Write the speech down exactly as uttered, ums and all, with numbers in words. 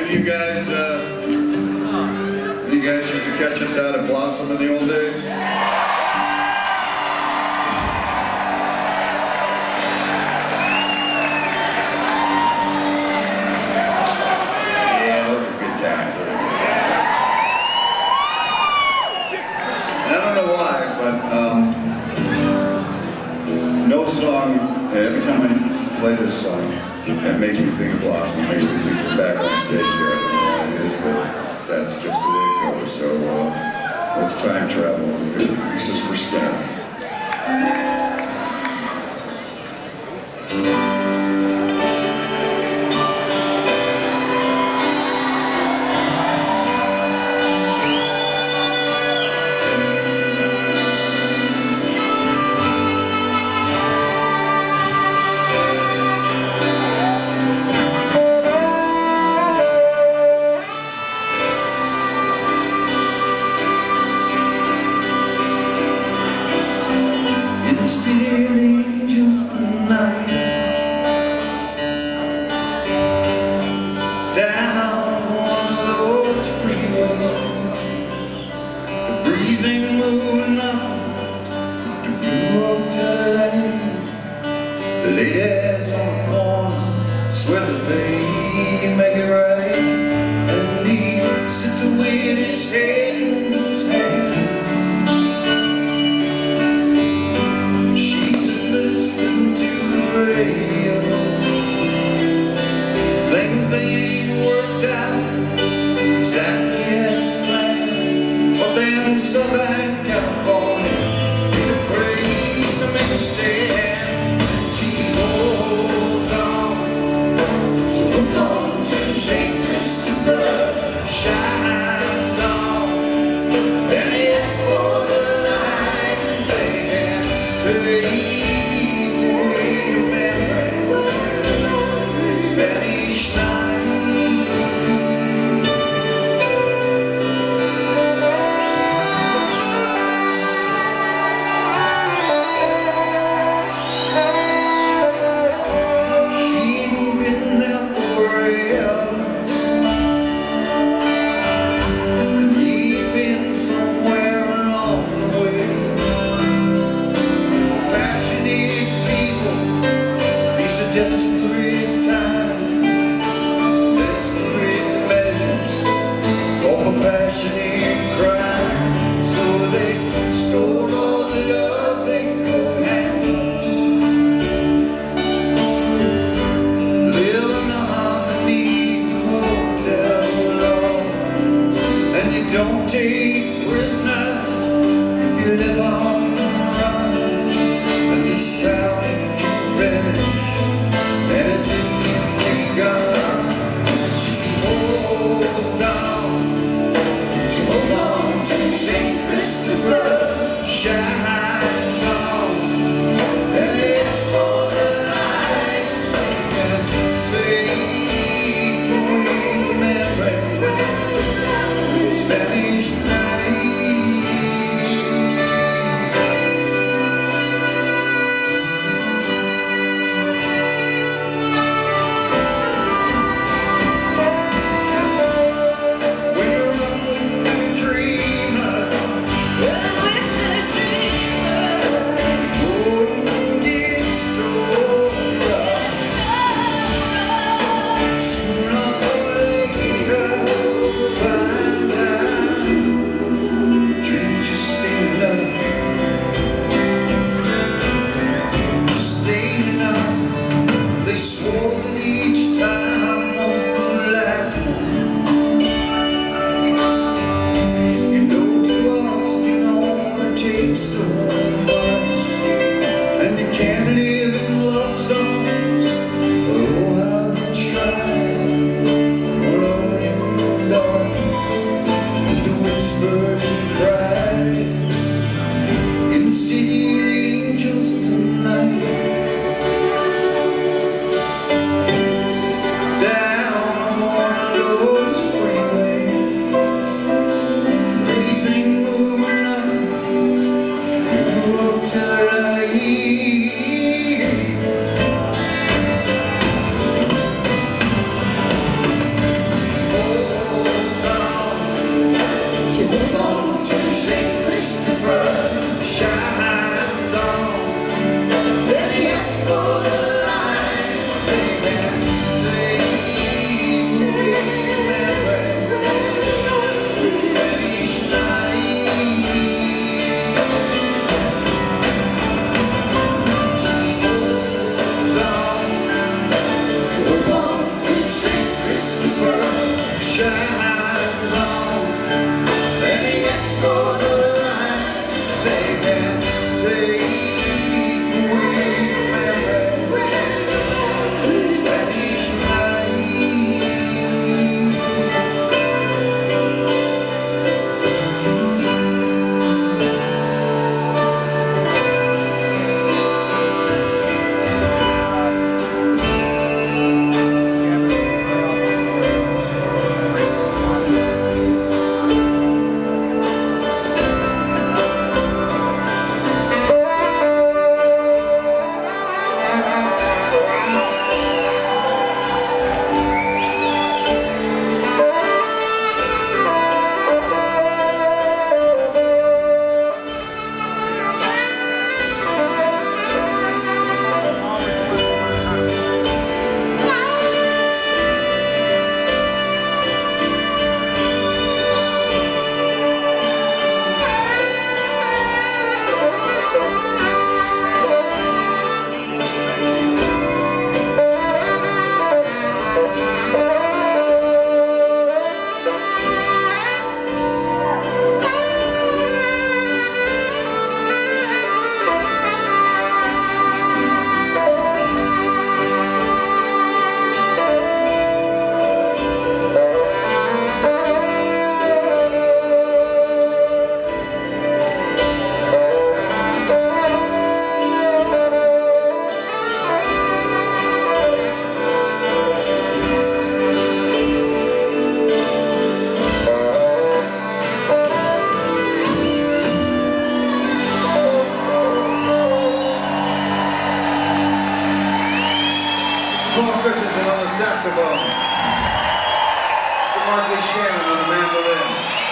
of you guys, uh, you guys used to catch us out at Blossom in the old days? Yeah, those are good times. Those are good times. And I don't know why, but um, no song, every time I play this song, it makes me think of Blossom. It makes me think we're back on stage here. I don't know why it is, but that's just the way it goes. So uh, let's time travel. This is for Skinner. Still angels tonight, down one of those freeways, the breezing moon nothing to blue hotel. The ladies on the corner swear that they make it right, and he sits with his head in his hand. Listening to the radio, things they ain't worked out exactly as planned. But then Southern California need a place to make a stand. And she holds on, she holds on to Saint Christopher, shines on, and it's for the night they can take. Spanish night. saxophone. Mister Markley Shannon on the mandolin.